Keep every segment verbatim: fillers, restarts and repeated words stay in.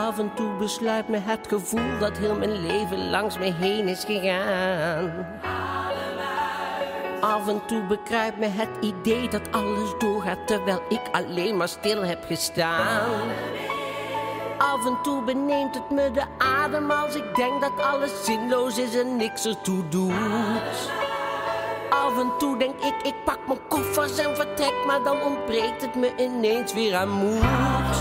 Af en toe besluit me het gevoel dat heel mijn leven langs me heen is gegaan. Af en toe bekruipt me het idee dat alles doorgaat terwijl ik alleen maar stil heb gestaan. Af en toe beneemt het me de adem als ik denk dat alles zinloos is en niks ertoe doet. Af en toe denk ik, ik pak mijn koffers en vertrek, maar dan ontbreekt het me ineens weer aan moed.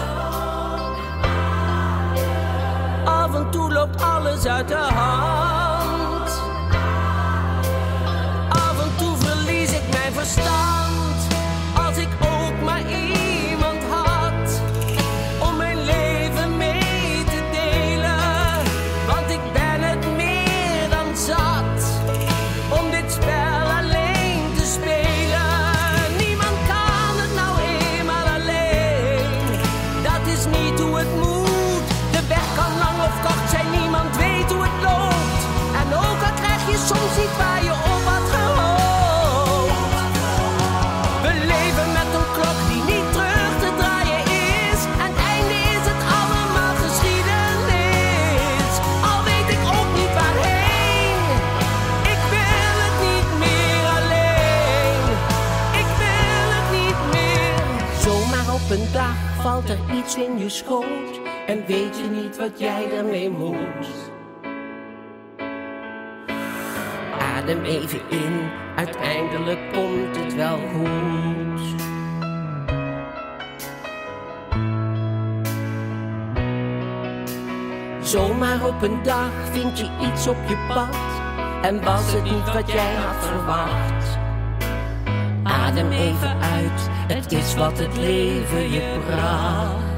Af en toe loopt alles uit de hand. Af en toe verlies ik mijn verstand. Als ik ook maar iemand had om mijn leven mee te delen. Want ik ben het meer dan zat om dit spel alleen te spelen. Niemand kan het nou eenmaal alleen. Dat is niet hoe het moet. De weg kan lang of kort zijn, niemand weet hoe het loopt. En ook al krijg je soms niet waar je op had gehoopt. We leven met een klok die niet terug te draaien is. En het einde is het allemaal geschiedenis. Al weet ik ook niet waarheen. Ik wil het niet meer alleen. Ik wil het niet meer. Zomaar op een dag valt er iets in je schoot. En weet je niet wat jij ermee moet. Adem even in, uiteindelijk komt het wel goed. Zomaar op een dag vind je iets op je pad. En was het niet wat jij had verwacht. Adem even uit, het is wat het leven je bracht.